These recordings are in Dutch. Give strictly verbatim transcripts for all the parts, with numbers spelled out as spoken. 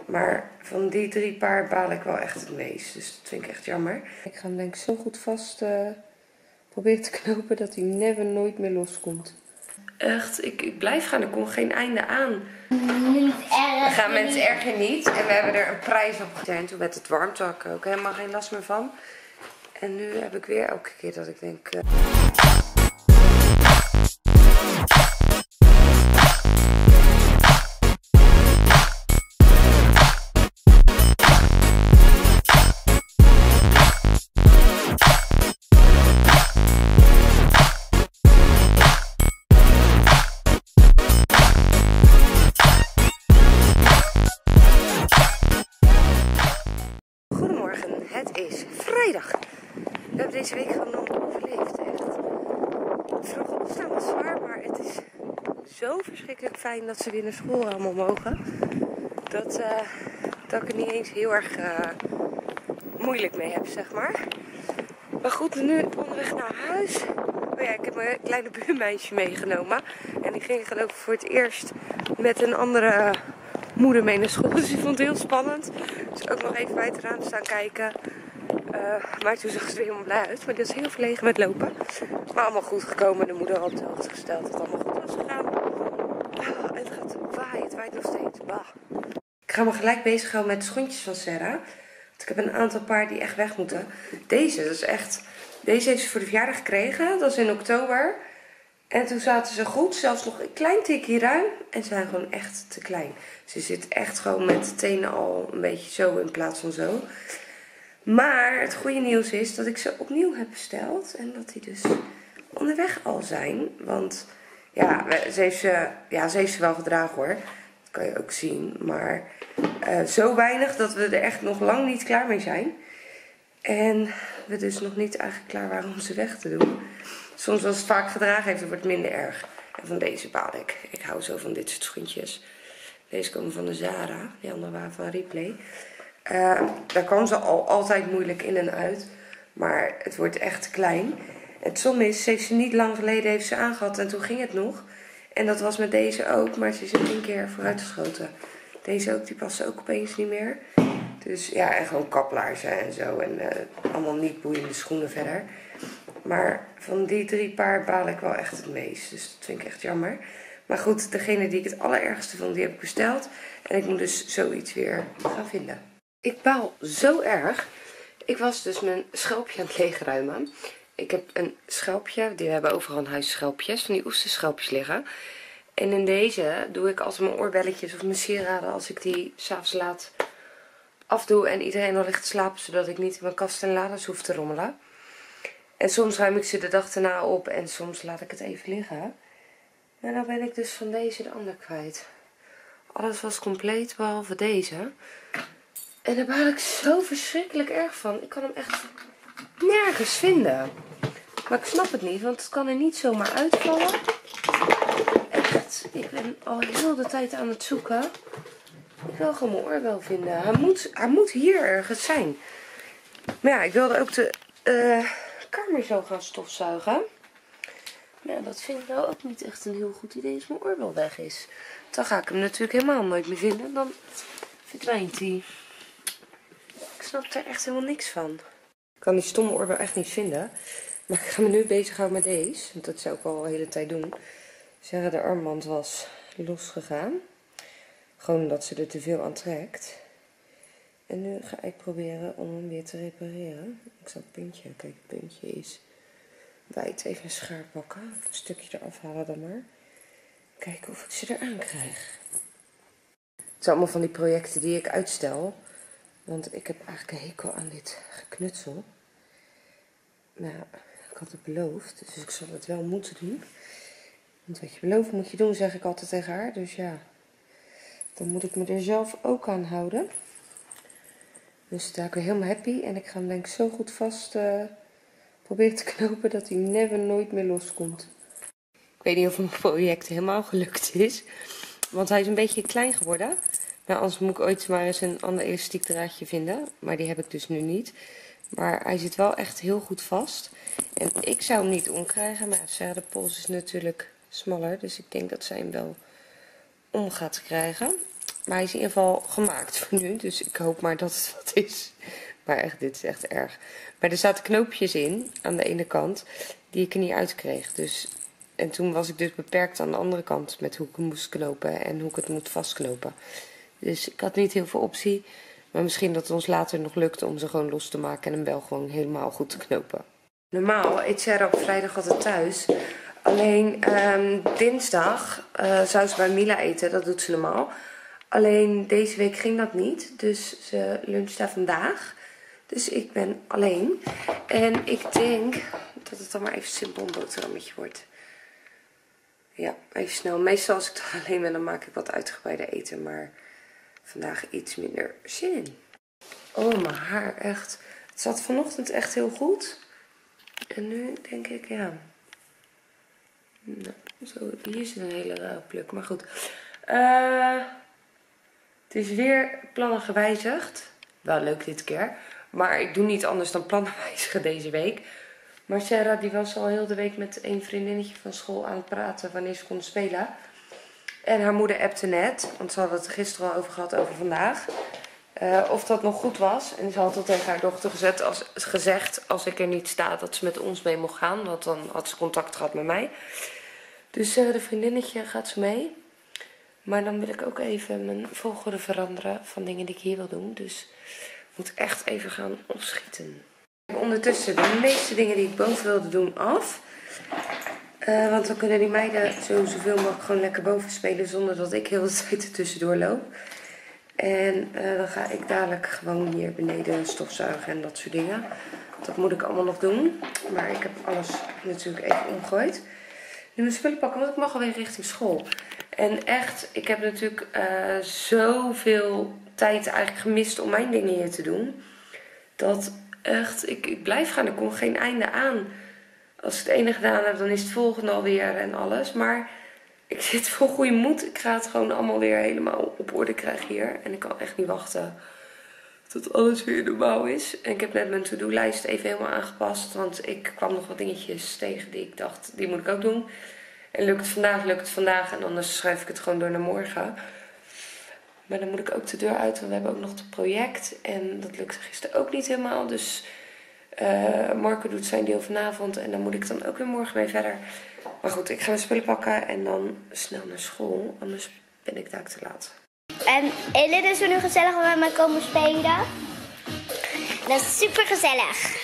Maar van die drie paar baal ik wel echt het meest. Dus dat vind ik echt jammer. Ik ga hem denk ik zo goed vast uh, proberen te knopen dat hij never nooit meer loskomt. Echt, ik, ik blijf gaan. Er komt geen einde aan. Niet erg. We gaan met het erger niet. En we hebben er een prijs op gegeven. Toen met het warmte had ik er ook helemaal geen last meer van. En nu heb ik weer elke keer dat ik denk... Uh... Het is vrijdag. We hebben deze week gewoon overleefd. Echt. Vroeg opstaan was zwaar, maar het is zo verschrikkelijk fijn dat ze weer naar school allemaal mogen. Dat, uh, dat ik er niet eens heel erg uh, moeilijk mee heb, zeg maar. Maar goed, nu onderweg naar huis. Oh ja, ik heb mijn kleine buurmeisje meegenomen. En die ging geloof ik voor het eerst met een andere moeder mee naar school. Dus die vond het heel spannend. Dus ook nog even bij het raam staan kijken. Uh, maar toen zag ze er helemaal blij uit. Maar die was heel verlegen met lopen. Maar allemaal goed gekomen. De moeder had op de hoogte gesteld dat het allemaal goed was gegaan. Oh, het gaat waaien. Het waait nog steeds. Bah. Ik ga me gelijk bezighouden met de schoentjes van Sarah. Want ik heb een aantal paar die echt weg moeten. Deze, dat is echt... Deze heeft ze voor de verjaardag gekregen. Dat is in oktober. En toen zaten ze goed. Zelfs nog een klein tikje ruim. En ze zijn gewoon echt te klein. Ze zit echt gewoon met de tenen al een beetje zo in plaats van zo. Maar het goede nieuws is dat ik ze opnieuw heb besteld. En dat die dus onderweg al zijn. Want ja, ze heeft ze, ja, ze heeft ze wel gedragen hoor. Dat kan je ook zien. Maar uh, zo weinig dat we er echt nog lang niet klaar mee zijn. En we dus nog niet eigenlijk klaar waren om ze weg te doen. Soms als het vaak gedragen heeft, dan wordt het minder erg. En van deze baal ik. Ik hou zo van dit soort schoentjes. Deze komen van de Zara. Die andere waren van Replay. Uh, daar kwam ze al altijd moeilijk in en uit. Maar het wordt echt klein. Het som is, ze heeft ze niet lang geleden heeft ze aangehad en toen ging het nog. En dat was met deze ook, maar ze is in één keer vooruitgeschoten. Deze ook, die passen ook opeens niet meer. Dus ja, en gewoon kaplaarzen en zo. En uh, allemaal niet boeiende schoenen verder. Maar van die drie paar baal ik wel echt het meest. Dus dat vind ik echt jammer. Maar goed, degene die ik het allerergste vond, die heb ik besteld. En ik moet dus zoiets weer gaan vinden. Ik baal zo erg. Ik was dus mijn schelpje aan het leegruimen. Ik heb een schelpje, die we hebben overal in huis schelpjes, van die oesterschelpjes liggen. En in deze doe ik altijd mijn oorbelletjes of mijn sieraden als ik die s'avonds laat afdoe en iedereen al ligt te slapen, zodat ik niet in mijn kast en lades hoef te rommelen. En soms ruim ik ze de dag erna op en soms laat ik het even liggen. En dan ben ik dus van deze de ander kwijt. Alles was compleet behalve deze. En daar baal ik zo verschrikkelijk erg van. Ik kan hem echt nergens vinden. Maar ik snap het niet, want het kan er niet zomaar uitvallen. Echt, ik ben al heel de tijd aan het zoeken. Ik wil gewoon mijn oorbel vinden. Hij moet, hij moet hier ergens zijn. Maar ja, ik wilde ook de uh, kamer zo gaan stofzuigen. Maar ja, dat vind ik nou ook niet echt een heel goed idee als mijn oorbel weg is. Dan ga ik hem natuurlijk helemaal nooit meer vinden. Dan verdwijnt hij. Ik snap er echt helemaal niks van. Ik kan die stomme oorbel echt niet vinden. Maar ik ga me nu bezighouden met deze. Want dat zou ik al de hele tijd doen. Zeggen, de armband was losgegaan. Gewoon omdat ze er te veel aan trekt. En nu ga ik proberen om hem weer te repareren. Ik zal het puntje, kijk het puntje is wijd. Even een schaar pakken. Een stukje eraf halen dan maar. Kijken of ik ze eraan krijg. Het zijn allemaal van die projecten die ik uitstel. Want ik heb eigenlijk een hekel aan dit geknutsel. Nou, ik had het beloofd, dus ik zal het wel moeten doen. Want wat je belooft moet je doen, zeg ik altijd tegen haar. Dus ja, dan moet ik me er zelf ook aan houden. Dus daar ben ik helemaal happy. En ik ga hem denk ik zo goed vast uh, proberen te knopen dat hij never nooit meer loskomt. Ik weet niet of mijn project helemaal gelukt is. Want hij is een beetje klein geworden. Nou, anders moet ik ooit maar eens een ander elastiek draadje vinden. Maar die heb ik dus nu niet. Maar hij zit wel echt heel goed vast. En ik zou hem niet omkrijgen. Maar Sarah, de pols is natuurlijk smaller. Dus ik denk dat zij hem wel om gaat krijgen. Maar hij is in ieder geval gemaakt voor nu. Dus ik hoop maar dat het wat is. Maar echt, dit is echt erg. Maar er zaten knoopjes in aan de ene kant die ik er niet uitkreeg. Dus, en toen was ik dus beperkt aan de andere kant met hoe ik hem moest knopen en hoe ik het moet vastknopen. Dus ik had niet heel veel optie. Maar misschien dat het ons later nog lukt om ze gewoon los te maken en hem wel gewoon helemaal goed te knopen. Normaal eet Sarah op vrijdag altijd thuis. Alleen um, dinsdag uh, zou ze bij Mila eten, dat doet ze normaal. Alleen deze week ging dat niet, dus ze luncht daar vandaag. Dus ik ben alleen. En ik denk dat het dan maar even simpel een boterhammetje wordt. Ja, even snel. Meestal als ik dan alleen ben, dan maak ik wat uitgebreider eten. Maar vandaag iets minder zin in. Oh, mijn haar, echt. Het zat vanochtend echt heel goed. En nu denk ik, ja. Nou, zo, hier zit een hele rare pluk, maar goed. Uh, het is weer plannen gewijzigd. Wel leuk dit keer. Maar ik doe niet anders dan plannen wijzigen deze week. Maar Sarah die was al heel de week met een vriendinnetje van school aan het praten wanneer ze kon spelen. En haar moeder appte net, want ze hadden het er gisteren al over gehad over vandaag. Uh, of dat nog goed was. En ze had al tegen haar dochter gezet als, gezegd, als ik er niet sta, dat ze met ons mee mocht gaan. Want dan had ze contact gehad met mij. Dus uh, de vriendinnetje gaat ze mee. Maar dan wil ik ook even mijn volgorde veranderen van dingen die ik hier wil doen. Dus ik moet echt even gaan opschieten. Ondertussen de meeste dingen die ik boven wilde doen af. Uh, want dan kunnen die meiden zo zoveel mogelijk gewoon lekker boven spelen zonder dat ik heel de tijd er tussendoor loop. En uh, dan ga ik dadelijk gewoon hier beneden stofzuigen en dat soort dingen. Dat moet ik allemaal nog doen. Maar ik heb alles natuurlijk even omgegooid. Nu mijn spullen pakken, want ik mag alweer richting school. En echt, ik heb natuurlijk uh, zoveel tijd eigenlijk gemist om mijn dingen hier te doen. Dat echt, ik, ik blijf gaan. Er komt geen einde aan. Als ik het ene gedaan heb, dan is het volgende alweer en alles. Maar ik zit vol goede moed. Ik ga het gewoon allemaal weer helemaal op orde krijgen hier. En ik kan echt niet wachten tot alles weer normaal is. En ik heb net mijn to-do-lijst even helemaal aangepast. Want ik kwam nog wat dingetjes tegen die ik dacht, die moet ik ook doen. En lukt het vandaag, lukt het vandaag. En anders schrijf ik het gewoon door naar morgen. Maar dan moet ik ook de deur uit, want we hebben ook nog het project. En dat lukte gisteren ook niet helemaal. Dus uh, Marco doet zijn deel vanavond. En dan moet ik dan ook weer morgen mee verder. Maar goed, ik ga mijn spullen pakken en dan snel naar school. Anders ben ik daar te laat. En Elin is er nu gezellig met mij komen spelen. Dat is super gezellig.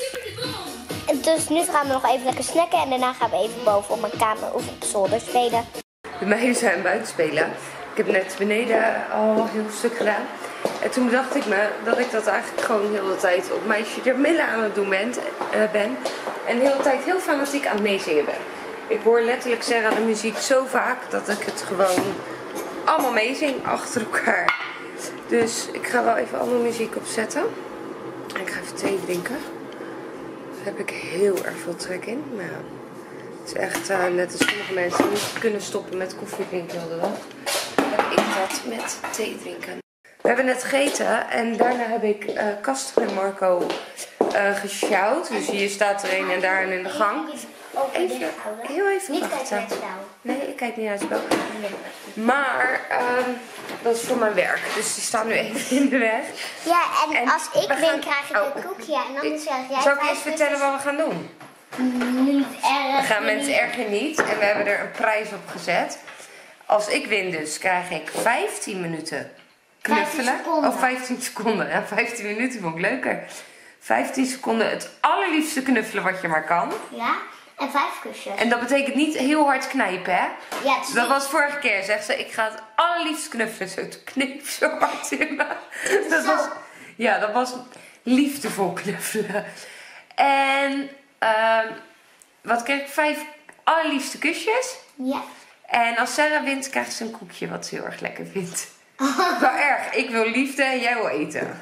Dus nu gaan we nog even lekker snacken. En daarna gaan we even boven op mijn kamer of op zolder spelen. De meiden zijn buiten spelen. Ik heb net beneden al een heel stuk gedaan. En toen bedacht ik me dat ik dat eigenlijk gewoon de hele tijd op meisje der Mille aan het doen ben, uh, ben. En de hele tijd heel fanatiek aan het meezingen ben. Ik hoor letterlijk Sarah de muziek zo vaak dat ik het gewoon allemaal meezing achter elkaar. Dus ik ga wel even andere muziek opzetten. En ik ga even thee drinken. Daar heb ik heel erg veel trek in. Maar ja, het is echt uh, net als sommige mensen niet kunnen stoppen met koffie drinken de hele dag. Heb ik dat met thee drinken. We hebben net gegeten en daarna heb ik uh, Castor en Marco uh, gesjouwd. Dus hier staat er een en daar en in de gang. Even, heel even wachten. Nee, ik kijk niet naar het spel. Maar um, dat is voor mijn werk. Dus die staan nu even in de weg. Ja, en, en als ik win, gaan... krijg ik oh. een koekje. En dan zeg jij... Zal ik eerst vertellen wat we gaan doen? Niet erg. We gaan met het erger niet. En we hebben er een prijs op gezet. Als ik win dus, krijg ik vijftien minuten knuffelen. Of vijftien seconden. Ja, vijftien minuten vond ik leuker. vijftien seconden het allerliefste knuffelen wat je maar kan. Ja, en vijf kusjes. En dat betekent niet heel hard knijpen, hè? Ja, het is dat was vorige keer, zegt ze. Ik ga het allerliefst knuffelen. Zo, toen kneep zo hard in me. Dat was, ja, dat was liefdevol knuffelen. En uh, wat kreeg ik? Vijf allerliefste kusjes. Ja. En als Sarah wint, krijgt ze een koekje wat ze heel erg lekker vindt. Wel erg. Ik wil liefde en jij wil eten.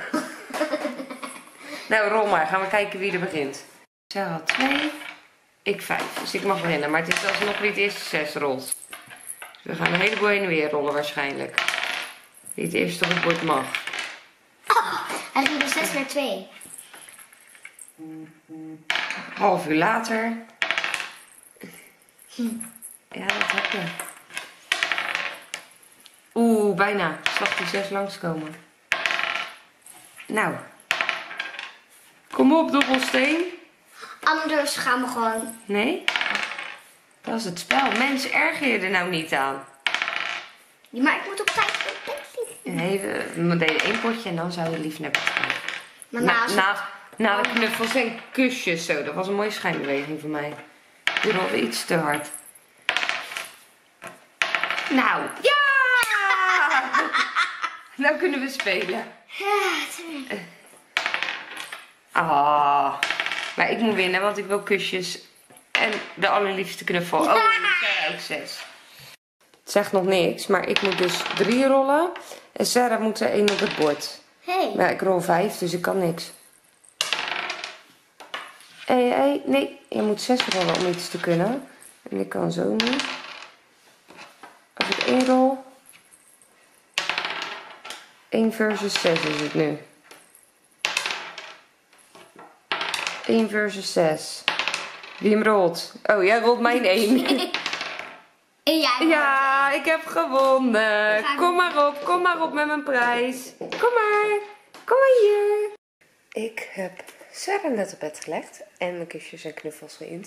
Nou, rol maar. Gaan we kijken wie er begint. Sarah twee. Ik vijf. Dus ik mag beginnen. Maar het is alsnog wie het eerste zes rolt. Dus we gaan een heleboel heen en weer rollen waarschijnlijk. Wie het eerste op het bord mag. Oh, hij ging er zes naar twee. Half uur later. Hm. Ja, dat heb je. Oeh, bijna. Zag die zes langskomen. Nou. Kom op, dobbelsteen. Anders gaan we gewoon. Nee? Dat is het spel. Mensen, erger je er nou niet aan. Ja, maar ik moet op tijd. Nee, we deden één potje en dan zou je lief naar bed gaan. Maar Na, na, na, na de knuffels en kusjes zo. Dat was een mooie schijnbeweging voor mij. Die rolde iets te hard. Nou, ja! Nou kunnen we spelen. Ah, maar ik moet winnen, want ik wil kusjes en de allerliefste knuffel. Oh, ik zei ook zes. Het zegt nog niks, maar ik moet dus drie rollen. En Sarah moet er één op het bord. Hey. Maar ik rol vijf, dus ik kan niks. Hé, hey, hey, nee, je moet zes rollen om iets te kunnen. En ik kan zo niet. Als ik één rol. één versus zes is het nu. één versus zes. Wie hem rolt? Oh, jij rolt mijn één. En jij? Ja, ik heb gewonnen. Kom maar op, kom maar op met mijn prijs. Kom maar, kom maar hier. Ik heb Sarah net op bed gelegd en mijn kusjes en knuffels geïnd.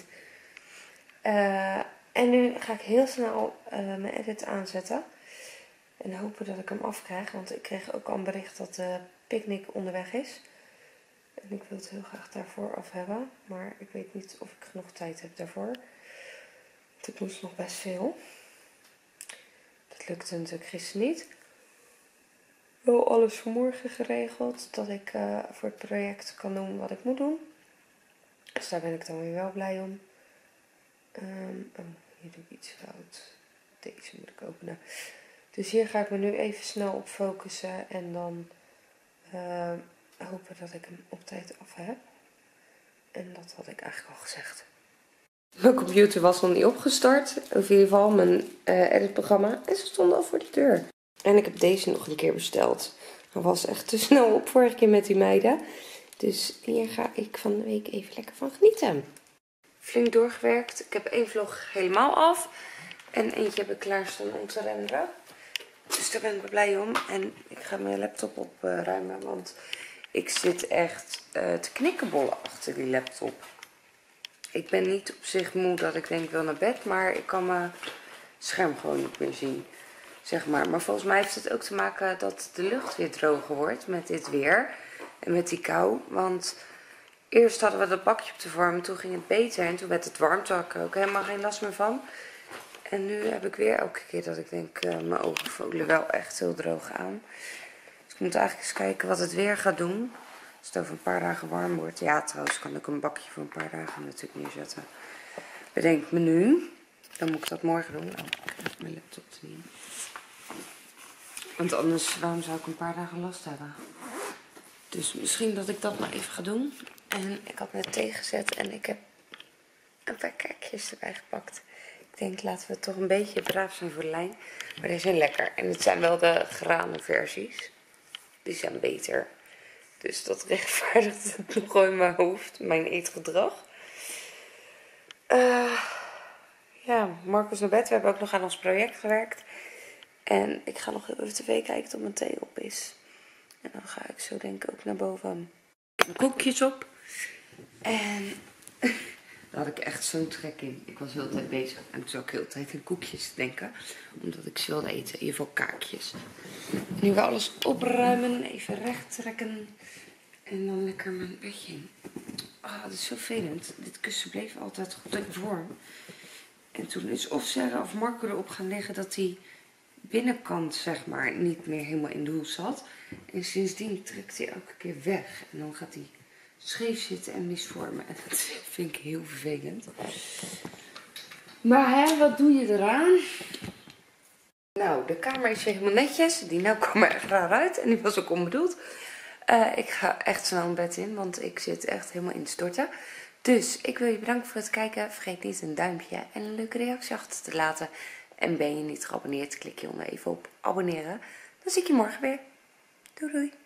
Uh, en nu ga ik heel snel uh, mijn edit aanzetten. En hopen dat ik hem afkrijg, want ik kreeg ook al een bericht dat de picknick onderweg is. En ik wil het heel graag daarvoor af hebben, maar ik weet niet of ik genoeg tijd heb daarvoor. Want ik moest nog best veel. Dat lukte natuurlijk gisteren niet. Wel alles voor morgen geregeld, dat ik uh, voor het project kan doen wat ik moet doen. Dus daar ben ik dan weer wel blij om. Um, oh, hier doe ik iets fout. Deze moet ik openen. Dus hier ga ik me nu even snel op focussen en dan uh, hopen dat ik hem op tijd af heb. En dat had ik eigenlijk al gezegd. Mijn computer was nog niet opgestart. Of in ieder geval mijn uh, editprogramma. En ze stonden al voor de deur. En ik heb deze nog een keer besteld. Dat was echt te snel op vorige keer met die meiden. Dus hier ga ik van de week even lekker van genieten. Flink doorgewerkt. Ik heb één vlog helemaal af. En eentje heb ik klaarstaan om te renderen. Dus daar ben ik blij om. En ik ga mijn laptop opruimen. Want ik zit echt uh, te knikkenbollen achter die laptop. Ik ben niet op zich moe dat ik denk ik wil naar bed. Maar ik kan mijn scherm gewoon niet meer zien. Zeg maar. Maar volgens mij heeft het ook te maken dat de lucht weer droger wordt met dit weer. En met die kou. Want eerst hadden we dat bakje op de warm. Toen ging het beter. En toen werd het warm. Toen had ik er ook helemaal geen last meer van. En nu heb ik weer elke keer dat ik denk, uh, mijn ogen voelen wel echt heel droog aan. Dus ik moet eigenlijk eens kijken wat het weer gaat doen. Als het over een paar dagen warm wordt. Ja, trouwens kan ik een bakje voor een paar dagen natuurlijk neerzetten. Bedenk me nu. Dan moet ik dat morgen doen. Oh, ik heb mijn laptop te nemen. Want anders, waarom zou ik een paar dagen last hebben? Dus misschien dat ik dat maar even ga doen. En ik had net thee gezet en ik heb een paar kaartjes erbij gepakt. Ik denk, laten we toch een beetje braaf zijn voor de lijn. Maar die zijn lekker. En het zijn wel de granenversies. Die zijn beter. Dus dat rechtvaardigt het nog in mijn hoofd. Mijn eetgedrag. Uh, ja, Marcus naar bed. We hebben ook nog aan ons project gewerkt. En ik ga nog even tv kijken tot mijn thee op is. En dan ga ik zo denk ik ook naar boven. Koekjes op. En daar had ik echt zo'n trek in. Ik was de hele tijd bezig. En ik zou ook de hele tijd in koekjes denken. Omdat ik ze wilde eten. In ieder geval kaakjes. Nu we alles opruimen. Even recht trekken. En dan lekker mijn bedje in. Oh, dat is zo vervelend. Dit kussen bleef altijd goed in vorm. En toen is of Sarah of Marco erop gaan liggen dat die binnenkant zeg maar niet meer helemaal in de hoes zat. En sindsdien trekt hij elke keer weg. En dan gaat hij scheef zitten en misvormen. En dat vind ik heel vervelend. Maar hè, wat doe je eraan? Nou, de kamer is weer helemaal netjes. Die nou kwam er echt raar uit. En die was ook onbedoeld. Uh, ik ga echt snel een bed in, want ik zit echt helemaal in te storten. Dus ik wil je bedanken voor het kijken. Vergeet niet een duimpje en een leuke reactie achter te laten. En ben je niet geabonneerd, klik je onder even op abonneren. Dan zie ik je morgen weer. Doei doei.